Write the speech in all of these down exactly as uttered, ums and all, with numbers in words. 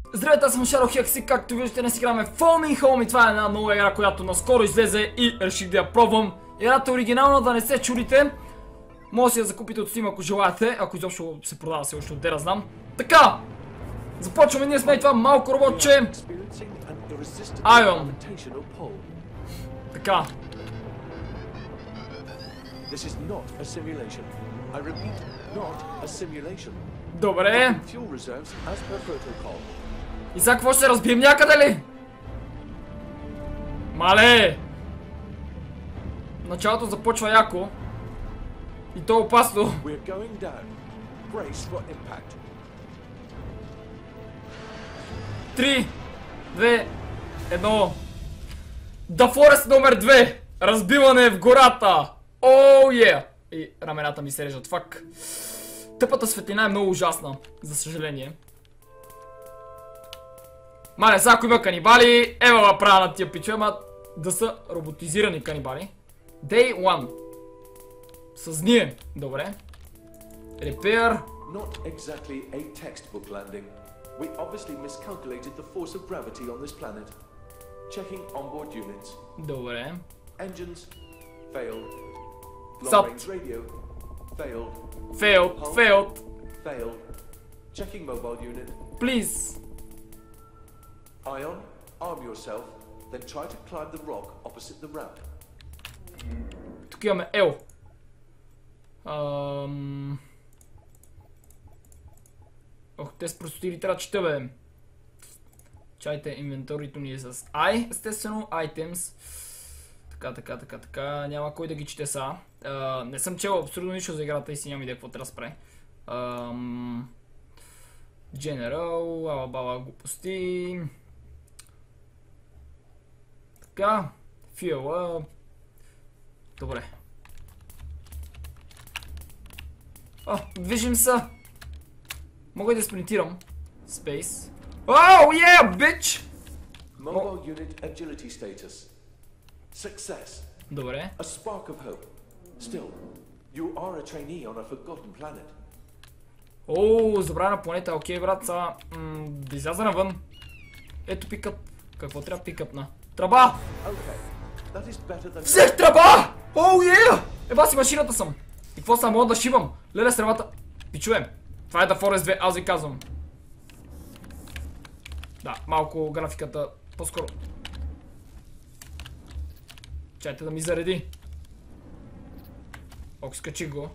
Здравейте, аз съм Шаро Хекси, както виждате днес играме Foaming Home и това е една нова игра, която наскоро излезе и реших да я пробвам. Играта е оригинална, да не се чудите. Може да си я закупите от Steam, ако желаете, ако изобщо се продава все още, отде да знам. Така, започваме, ние сме и това малко роботче. Айон. Така. Добре. И сега какво ще се разбием някъде ли? Мале! Началото започва яко. И то е опасно. Три, две, едно. The Forest номер две. Разбиване в гората. Оу е! И рамената ми се режат, фак. Тъпата светлина е много ужасна, за съжаление. Мале, сега ако има канибали, ева ва правя на тия пичове, ама да са роботизирани канибали. Day one. С ние. Добре. Repair. Not exactly a textbook landing. We obviously miscalculated the force of gravity on this planet. Checking onboard units. Добре. Engines failed. Stop. Long range radio failed. Failed, failed. Failed. Checking mobile unit. Please. Ion, arm yourself, then try to climb the rock opposite the ramp. Тук имаме Ел. Ам... Ох, те с простотири трябва да чета, бе. Чайте, инвентарито ни е с I, естествено, items. Така, така, така, така, няма кой да ги чете са. Uh, не съм чел абсолютно нищо за играта и си нямам идея какво трябва да спре. Um, General, ала бала глупости. Така, фиала. Добре. О, движим се. Мога и да спринтирам. Space. Оу, yeah, bitch! Mobile unit agility status. Success. Добре. A spark of hope. Still, you are a trainee on a forgotten planet. О, забравена планета. Окей, брат, сега да изляза навън. Ето пикъп. Какво трябва пикъпна? Тръба! Взех тръба! Оу, е! Еба си машината съм. И какво съм? Мога да шибам. Леле с тръбата. Пичуем. Това е The Forest две, аз ви казвам. Да, малко графиката по-скоро. Чайте да ми зареди. Ок, скачи го.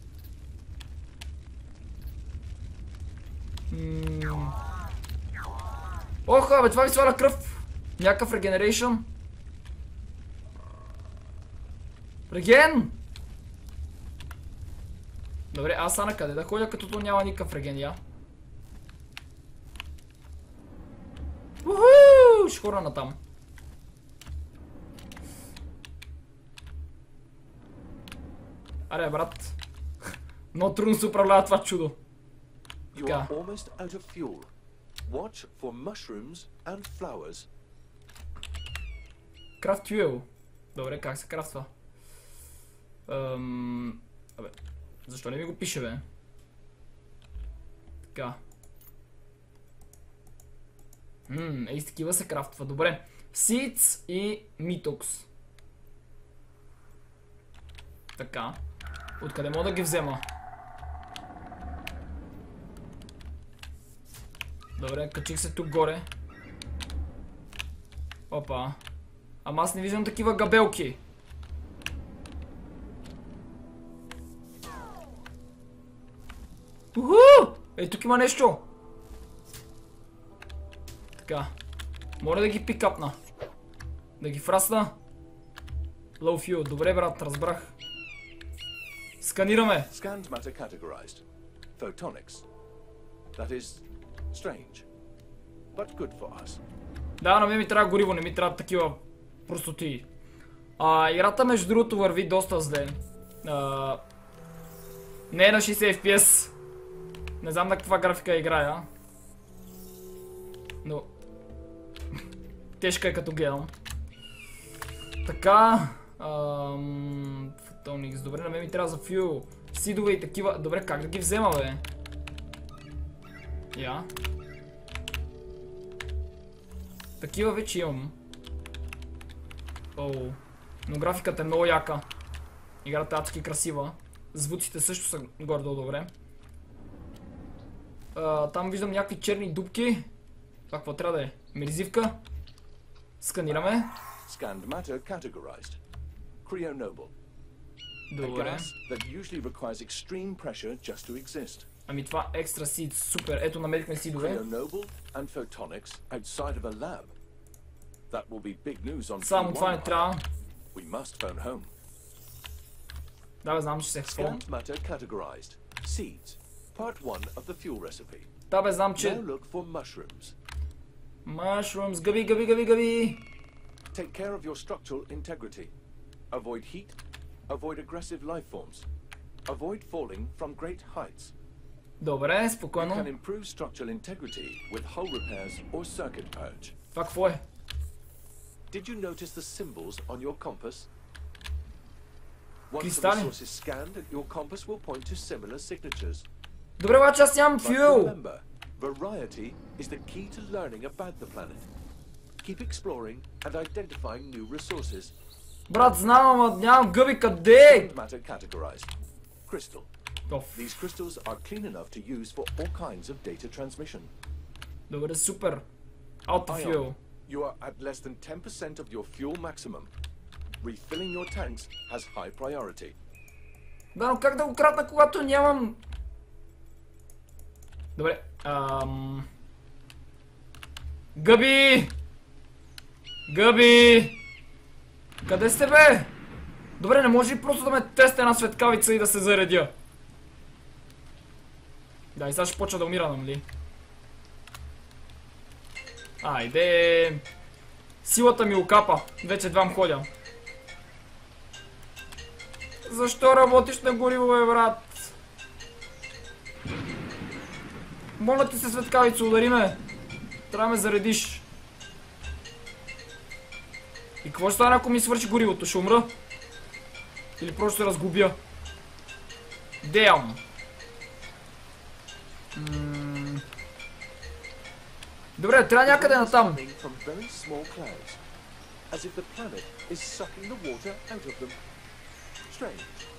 Ммм... Ох, бе, това ми сваля кръв. Някакъв регенерейшн. Реген! Добре, аз са на къде да ходя, като то няма никакъв реген, я. Уху! Ще хора натам. Аре, брат. Много трудно се управлява това чудо. Така. Крафт фюел. Добре, как се крафтва? Ам... Абе, защо не ми го пише, бе? Така. Ммм, ей с такива се крафтва. Добре. Seeds и Mitox. Така. Откъде мога да ги взема? Добре, качих се тук горе. Опа. Ама аз не виждам такива габелки. Уху! Ей, тук има нещо. Така. Моля да ги пикапна. Да ги фрасна. Low fuel. Добре, брат, разбрах. Сканираме. Scanned matter categorized. Photonics. That is strange, but good for us. Да, на мен ми трябва гориво, не ми трябва такива простоти. А, играта между другото върви доста зле. А, не е на шейсет еф пи ес. Не знам на каква графика играя. Но... тежка е като гледам. Така... Ам... Photonics, добре, на мен ми трябва за фюл. Сидове и такива... Добре, как да ги взема, бе? Я. Такива вече имам. Оу. Но графиката е много яка. Играта е адски красива. Звуците също са горе-долу добре. А, там виждам някакви черни дупки. Това какво трябва да е? Мерзивка. Сканираме. Scanned matter categorized. Cryonoble. A Добре. gas that usually requires extreme pressure just to exist. Ами това екстра сид. Супер. Ето намерихме сидове. Cryonoble and photonics outside of a lab. That will be big news on Само това не трябва. We must phone home. Да, бе, знам, че се е какво. Scanned matter categorized. Seeds. Part one of the fuel recipe. Да, бе, знам, че... Now look for mushrooms. Mushrooms. Гъби, гъби, гъби, гъби. Take care of your structural integrity. Avoid heat. Avoid aggressive life forms. Avoid falling from great heights. Добре, You can спокойно. improve structural integrity with hull repairs or circuit purge. Това какво е? Did you notice the symbols on your compass? Once the Кристали. resource is scanned, your compass will point to similar signatures. Добре, обаче аз нямам But фюел. remember, variety is the key to learning about the planet. Keep exploring and identifying new resources. Брат, знам, ама нямам гъби къде. Matter categorized. Crystal. Оф. These crystals are clean enough to use for all kinds of data transmission. Добре, супер. Out of fuel. Ion. You are at less than ten percent of your fuel maximum. Refilling your tanks has high priority. Да, но как да го кратна, когато нямам... Добре. Ам... Гъби! Гъби! Къде сте, бе? Добре, не може ли просто да ме теста една светкавица и да се заредя? Да, и сега ще почва да умира, нали? Айде! Силата ми окапа. Вече едвам ходя. Защо работиш на гориво, бе, брат? Моля ти се, светкавица, удари ме. Трябва да ме заредиш. И какво ще стане, ако ми свърши горивото? Ще умра? Или просто ще разгубя? Деям. М... Добре, трябва някъде натам. Coming from very small clouds, as if the planet is sucking the water out of them. Strange.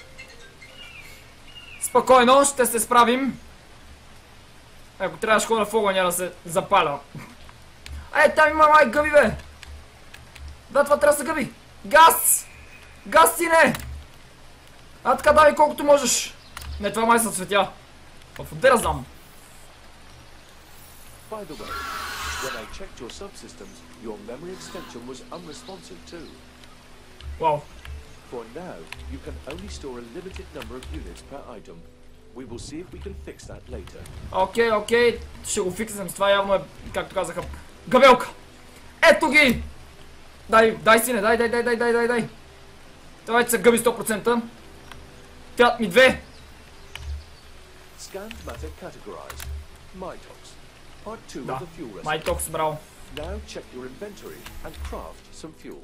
Спокойно, ще се справим. Ако трябваше ходя в огъня да се запаля. Ей, там има май гъби, бе! Да, това трябва да се гъби! Газ! Газ, сине! А така давай колкото можеш! Не, това май са цветя. В отде знам. By the way, when I checked your subsystems, your memory extension was unresponsive too. Вау. For now, you can only store a limited number of units per item. We will see if we can fix that later. Окей, окей, ще го фиксам с това, явно е, както казаха, гъбелка! Ето ги! Дай, дай сине, дай, дай, дай, дай, дай, дай, дай. Това вече се гъби сто процента. Трябват ми две. Scanned matter categorized. Mitox. Part two Да, of the fuel recipe. Майтокс, браво. Now check your inventory and craft some fuel.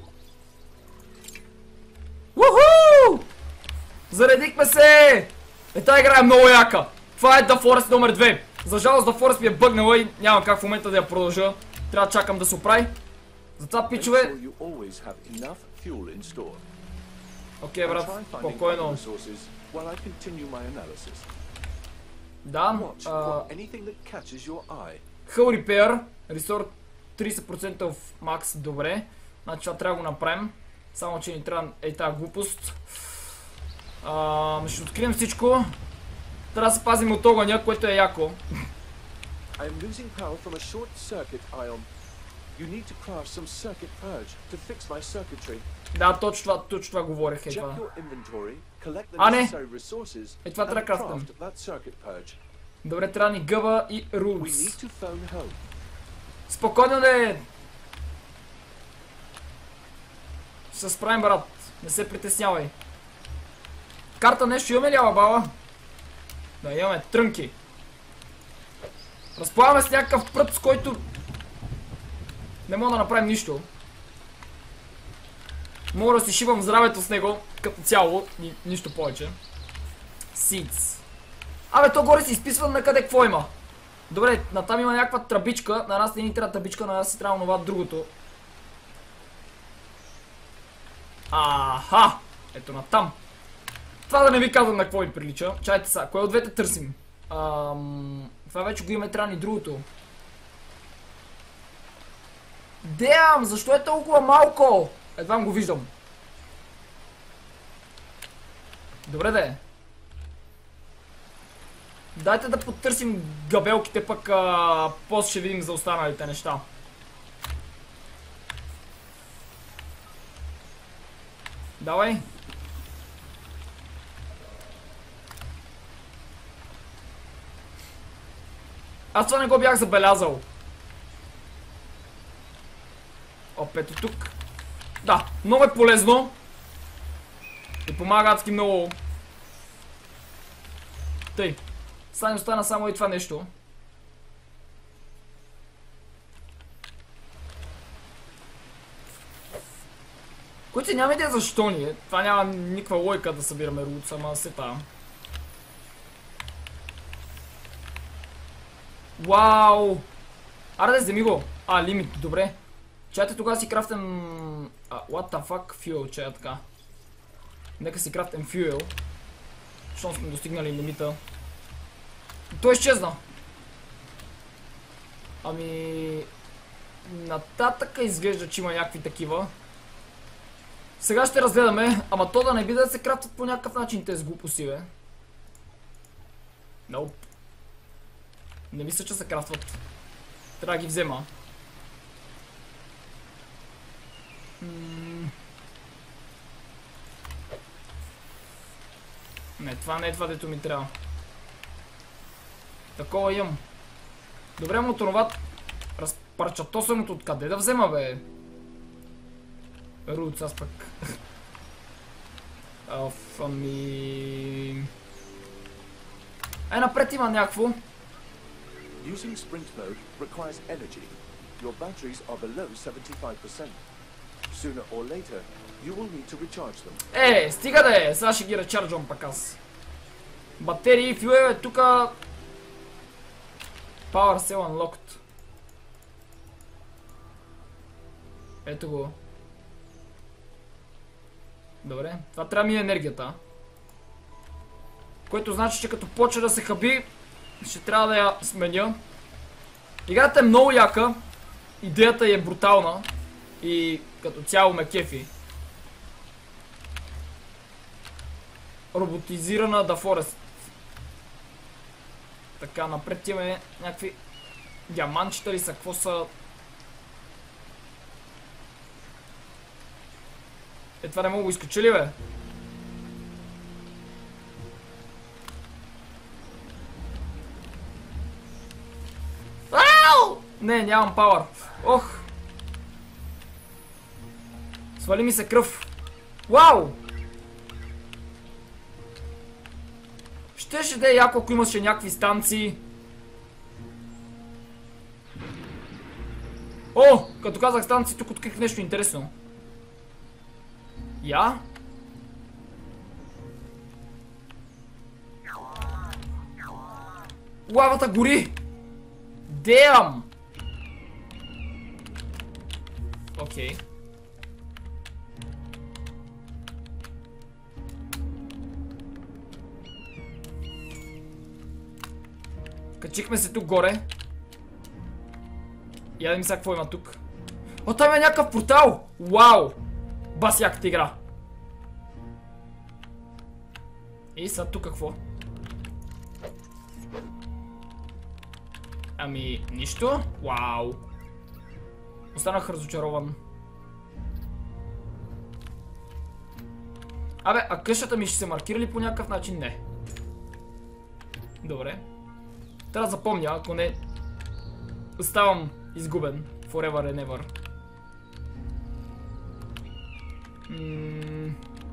Уху! Заредихме се! Е, тази игра е много яка. Това е The Forest номер две. За жалост The Forest ми е бъгнала и няма как в момента да я продължа. Трябва да чакам да се оправи. Затова, Make пичове... sure you always have enough fuel in store. Окей, And брат, try finding other спокойно. resources while I continue my analysis. Да, Watch а... for anything that catches your eye. Hull Repair, Restore трийсет процента в макс, добре. Значи това трябва да го направим. Само че ни трябва е тази глупост. А, ще открием всичко. Трябва да се пазим от огъня, което е яко. I am losing power from a short circuit, Ion. You need to craft some circuit purge to fix my circuitry. Да, точно това, точно това говорех е Check това. your inventory, collect the А, не. necessary resources, Е, това and трябва да крафтам. craft that circuit purge. Добре, трябва ни гъба и We рулс. need to phone home. Спокойно не. Ще се справим, брат. Не се притеснявай. Карта нещо имаме ли, алабала? Да, имаме трънки. Разполагаме с някакъв прът, с който не мога да направим нищо. Мога да си шибам здравето с него като цяло и нищо повече. Seeds. Абе, то горе си изписва на къде какво има. Добре, натам има някаква тръбичка. На нас не ни трябва тръбичка, на нас си трябва това другото. Аха! Ето натам. Това да не ви казвам на какво ви прилича. Чайте сега, кое от двете търсим? Ам... Това вече го имаме, трябва ни другото. Деам, защо е толкова малко? Едва го виждам. Добре да е. Дайте да потърсим габелките, пък а, после ще видим за останалите неща. Давай. Аз това не го бях забелязал. Оп, ето тук. Да, много е полезно. И помага адски много. Тъй. Сега ни остана само и това нещо. Които няма идея защо ни е. Това няма никаква лойка да събираме руд, сама се там. Вау! Аре да вземи го. А, лимит, добре. Чайте тогава си крафтем... Uh, what the fuck? Fuel, че е така. Нека си крафтем fuel. Защото сме достигнали лимита. Той изчезна. Ами... Нататъка изглежда, че има някакви такива. Сега ще разгледаме, ама то да не би да се крафтат по някакъв начин тези глупости, бе. Nope. Не мисля, че се крафтват. Трябва да ги взема. М Не, това не е това, дето ми трябва. Такова имам. Добре, му това разпарчатосаното откъде да взема, бе? Руц, аз пък. Оф, ами... Е, напред има някакво. Using sprint mode requires energy. Your batteries are below seventy-five percent. Sooner or later, you will need to recharge them. Е, стига да е, сега ще ги речарджвам пак аз. Батерии, фюел е тука. Power Cell Unlocked. Ето го. Добре, това трябва ми е енергията. Което значи, че като почне да се хаби, ще трябва да я сменя. Играта е много яка. Идеята е брутална. И като цяло ме кефи. Роботизирана The Forest. Така, напред имаме някакви диаманчета ли са, какво са? Е, това не мога го изкачи ли, бе? Ау! Не, нямам пауър. Ох! Свали ми се кръв. Вау! Щеше да е яко, ако имаше някакви станции. О! Като казах станции, тук открих нещо интересно. Я? Лавата гори! Damn! Окей. Качихме се тук горе. Я да ми сега какво има тук. О, там е някакъв портал! Вау! Бас яката игра. И сега тук какво? Ами, нищо? Вау! Останах разочарован. Абе, а къщата ми ще се маркира ли по някакъв начин? Не. Добре. Трябва да запомня, ако не оставам изгубен. Forever and ever. М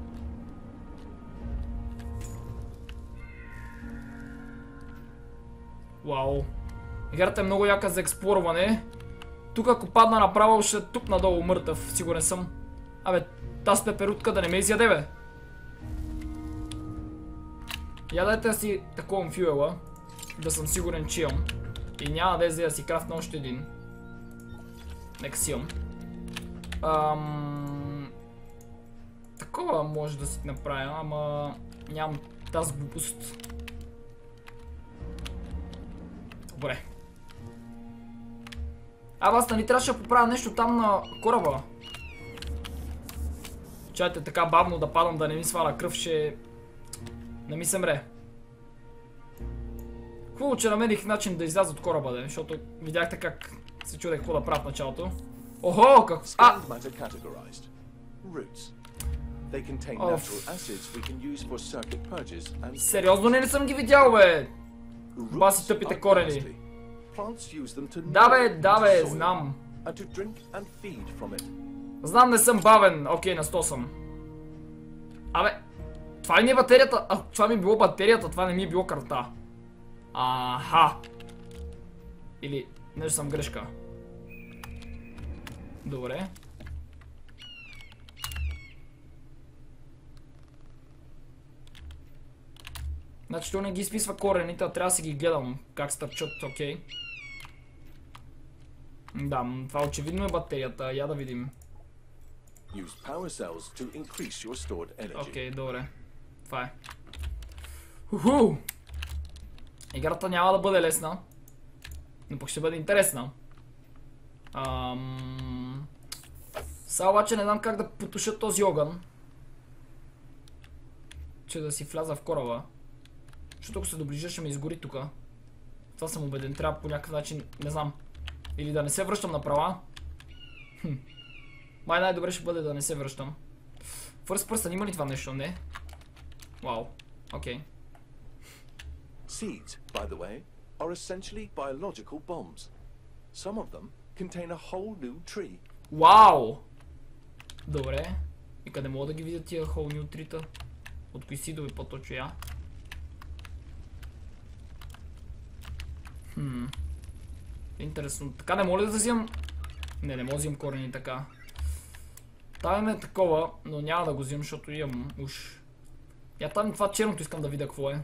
Вау. Играта е много яка за експлорване. Тук ако падна направо ще туп надолу мъртъв, сигурен съм. Абе, тази пеперутка да не ме изяде, бе. Я дайте си такова фюела. Да съм сигурен, че имам. И няма да е да си крафтна още един. Нека си имам. Ам... Такова може да си направя, ама нямам тази глупост. Добре. А, аз нали трябваше да поправя нещо там на кораба. Чайте така бавно да падам, да не ми сваля кръв, ще... Не ми се мре. Хубаво, че намерих начин да изляза от кораба, де, защото видяхте как се чудех какво да правя в началото. Охо, как... А! Сериозно не, не съм ги видял, бе! Баси тъпите корени. Да, бе, да, бе, знам. Знам, не съм бавен. Окей, на сто съм. Абе, това ли ми е батерията? А, това ми е било батерията, това не ми е било карта. Аха. Или нещо съм грешка. Добре. Значи то не ги изписва корените, а трябва да си ги гледам как стърчат, окей. Да, това очевидно е батерията, я да видим. Окей, добре. Това е. Уху! Играта няма да бъде лесна, но пък ще бъде интересна. Ам... Сега обаче не знам как да потуша този огън. Че да си вляза в кораба. Защото ако се доближа ще ме изгори тука. Това съм убеден, трябва по някакъв начин, не знам. Или да не се връщам направо. Хм. Май най-добре ще бъде да не се връщам. First person, има ли това нещо? Не. Вау. Окей. Seeds, by the way, are essentially biological bombs. Some of them contain a whole new tree. Вау! Добре. И къде мога да ги видя тия whole new трита? От кои сидове по-точно я? Хм. Интересно. Така не мога ли да взимам... Не, не мога да взимам корени така. Там е такова, но няма да го взимам, защото имам уж. Я там това черното искам да видя какво е.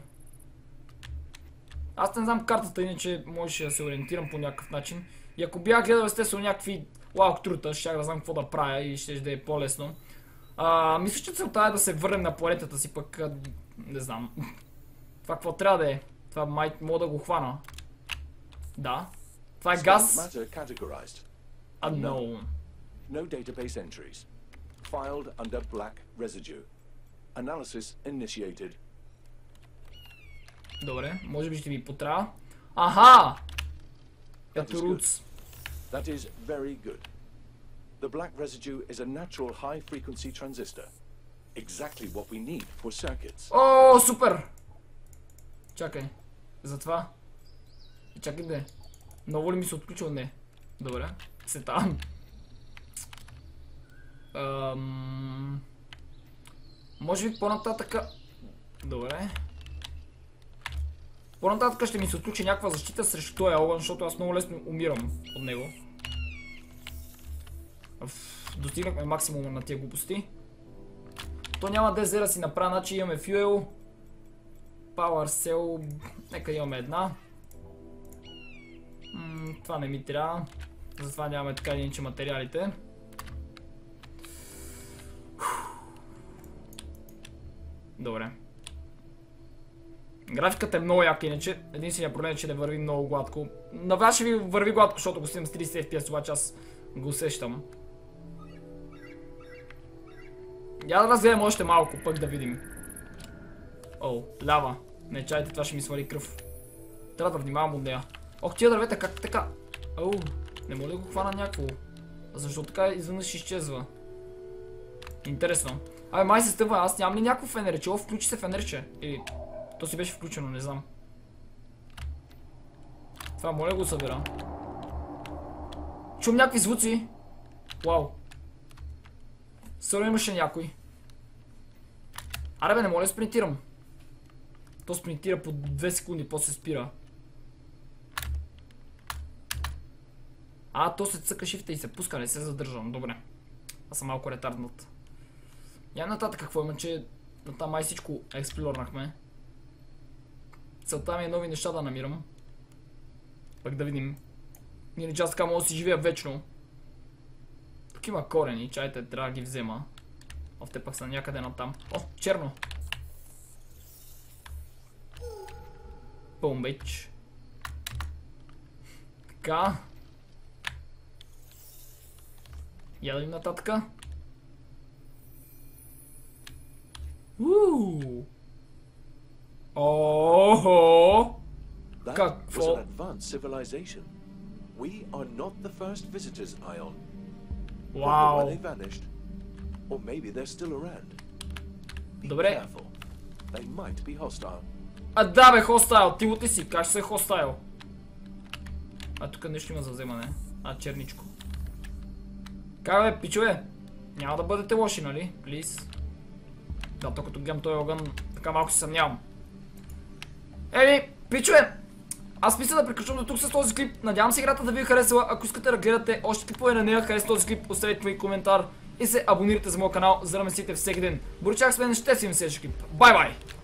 Аз не знам картата, иначе можеше да се ориентирам по някакъв начин. И ако бях гледал естествено някакви walkthrough-та, щях да знам какво да правя и ще да е по-лесно. Мисля, че целта е да се върнем на планетата си, пък не знам. Това какво трябва да е? Това май мога да го хвана. Да. Това е газ. Unknown. No database entries. Filed under black residue. Analysis initiated. Добре, може би ще ми потрябва. Аха! Ето roots. That is very good. The black residue is a natural high frequency transistor. Exactly what we need for circuits. О, супер! Чакай. Затова. Чакай де. Много ли ми се отключва? Не. Добре. Се там. Ам... Може би по-нататъка... Добре. По-нататъка ще ми се отключи някаква защита срещу този огън, защото аз много лесно умирам от него. Достигнахме максимума на тия глупости. То няма да да си направя, значи имаме fuel, power cell, нека имаме една. М това не ми трябва, затова нямаме така или иначе материалите. Добре. Графиката е много яка, иначе единственият проблем е, че не върви много гладко. На вас ще ви върви гладко, защото го снимам с тридесет еф пи ес, обаче аз го усещам. Я да разгледам още малко, пък да видим. О, лява. Не чайте, това ще ми свали кръв. Трябва да внимавам от нея. Ох, тия дървета, как така? О, не мога да го хвана някакво. Защо така изведнъж изчезва? Интересно. Абе, май се стъва, аз нямам ли някакво фенерче? О, включи се фенерче. Или... То си беше включено, не знам. Това моля го събира. Чум някакви звуци. Вау. Сърво имаше някой. Аре бе, не мога да спринтирам. То спринтира по две секунди, после се спира. А, то се цъка шифта и се пуска, не се задържам. Добре. Аз съм малко ретарднат. Я нататък какво има, че там май всичко експлорнахме. Целта ми е нови неща да намирам. Пък да видим. Или че аз така мога да си живея вечно. Тук има корени, чайте, трябва да ги взема. Оф, те пък са някъде натам. О, черно! Пълн бич. Така. Ядем нататъка. Ууу! Охо! That Какво? was an advanced civilization. We are not the first visitors, Ion. Wonder Вау! why they vanished. Or maybe they're still around. Be Добре. careful. They might be hostile. А да бе, хостайл, ти лути си, как ще се хостайл? А тук нещо има за вземане. А, черничко. Как бе, пичове? Няма да бъдете лоши, нали? Плиз. Да, то като гледам този огън, така малко се съмнявам. Еми, пичове! Аз мисля да приключвам до тук с този клип. Надявам се играта да ви е харесала. Ако искате да гледате още клипове на нея, харесате този клип, оставете ми коментар и се абонирайте за моят канал, за да ме следите всеки ден. Боричак с мен, ще си видим следващия клип. Бай-бай!